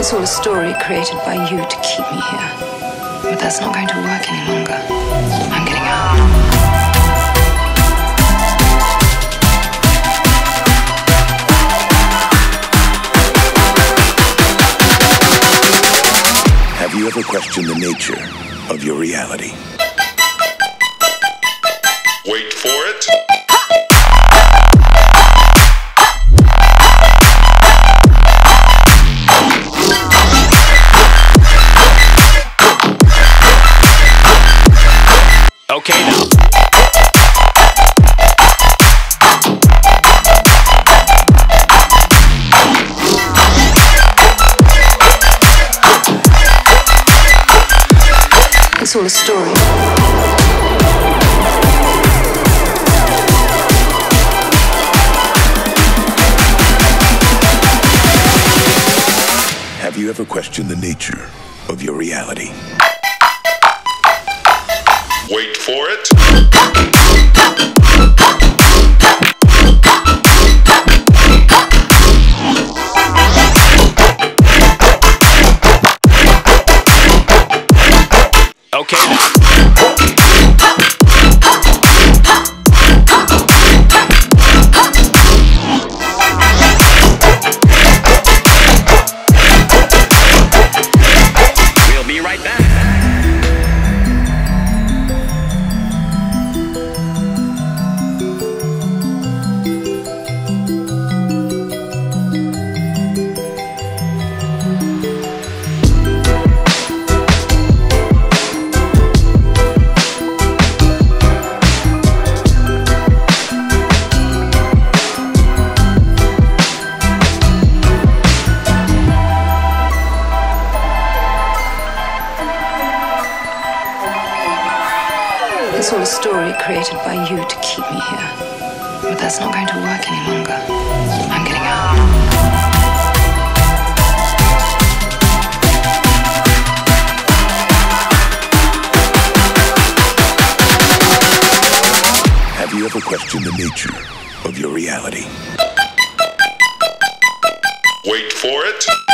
It's all a story created by you to keep me here. But that's not going to work any longer. I'm getting out. Have you ever questioned the nature of your reality? Wait for it. Okay now. It's all a story. Have you ever questioned the nature of your reality? Wait for it. Okay now. We'll be right back. It's all a story created by you to keep me here. But that's not going to work any longer. I'm getting out. Have you ever questioned the nature of your reality? Wait for it.